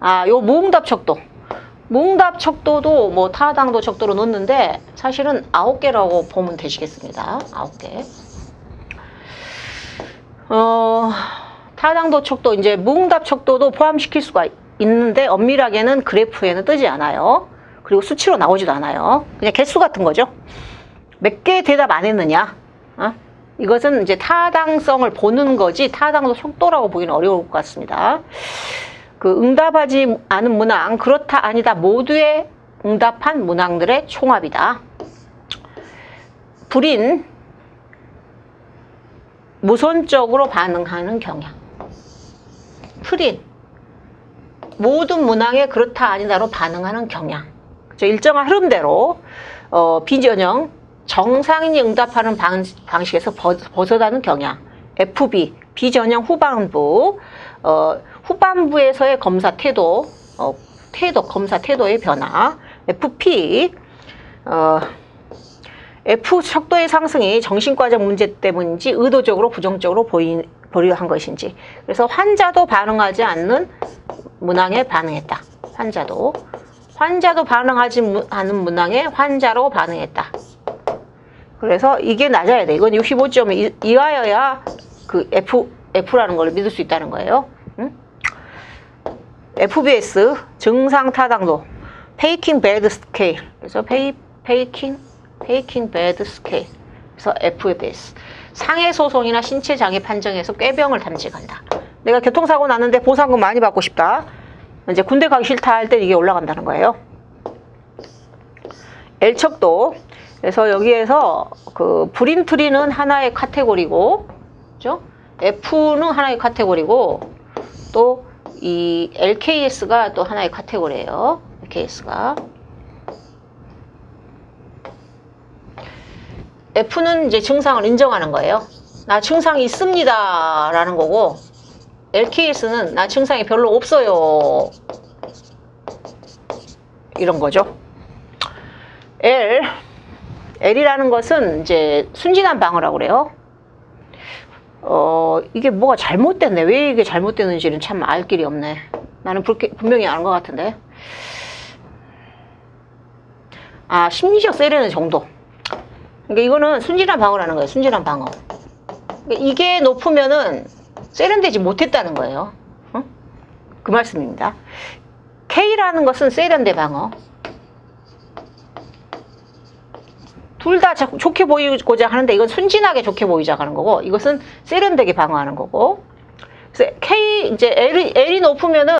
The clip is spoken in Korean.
요 무응답 척도. 무응답 척도도 뭐 타당도 척도로 넣었는데 사실은 9개라고 보면 되시겠습니다. 9개. 타당도 척도, 이제 무응답 척도도 포함시킬 수가 있는데 엄밀하게는 그래프에는 뜨지 않아요. 그리고 수치로 나오지도 않아요. 그냥 개수 같은 거죠. 몇 개 대답 안 했느냐. 이것은 이제 타당성을 보는 거지 타당도 척도라고 보기는 어려울 것 같습니다. 그 응답하지 않은 문항, 그렇다 아니다 모두의 응답한 문항들의 총합이다. 불인, 무선적으로 반응하는 경향. 풀인, 모든 문항에 그렇다 아니다로 반응하는 경향. 일정한 흐름대로 비전형, 정상인이 응답하는 방식에서 벗어나는 경향. FB, 비전형 후반부, 후반부에서의 검사 태도, 검사 태도의 변화. FP, F 척도의 상승이 정신과적 문제 때문인지 의도적으로 부정적으로 보류한 것인지. 그래서 환자도 반응하지 않는 문항에 반응했다. 환자도 반응하지 않은 문항에 환자로 반응했다. 그래서 이게 낮아야 돼. 이건 65점 이하여야 그 F라는 걸 믿을 수 있다는 거예요. FBS, 증상 타당도, Faking Bad Scale. 그래서 Faking Bad Scale. 그래서 FBS. 상해 소송이나 신체 장애 판정에서 꾀병을 탐지한다. 내가 교통사고 났는데 보상금 많이 받고 싶다. 이제 군대 가기 싫다 할 때 이게 올라간다는 거예요. L척도. 그래서 여기에서 그 불인트리는 하나의 카테고리고, 그죠? F는 하나의 카테고리고, 또 이 LKS가 또 하나의 카테고리예요. LKS가. F는 이제 증상을 인정하는 거예요. 나 증상이 있습니다 라는 거고, LKS는 나 증상이 별로 없어요 이런 거죠. L이라는 것은 이제 순진한 방어라고 그래요. 이게 뭐가 잘못됐네. 왜 이게 잘못됐는지는 참 알 길이 없네. 나는 분명히 아는 것 같은데. 심리적 세련의 정도. 그러니까 이거는 순진한 방어라는 거예요. 순진한 방어. 그러니까 이게 높으면은 세련되지 못했다는 거예요. 그 말씀입니다. K라는 것은 세련된 방어. 둘 다 좋게 보이고자 하는데 이건 순진하게 좋게 보이자 하는 거고, 이것은 세련되게 방어하는 거고. 그래서 이제 L이 높으면은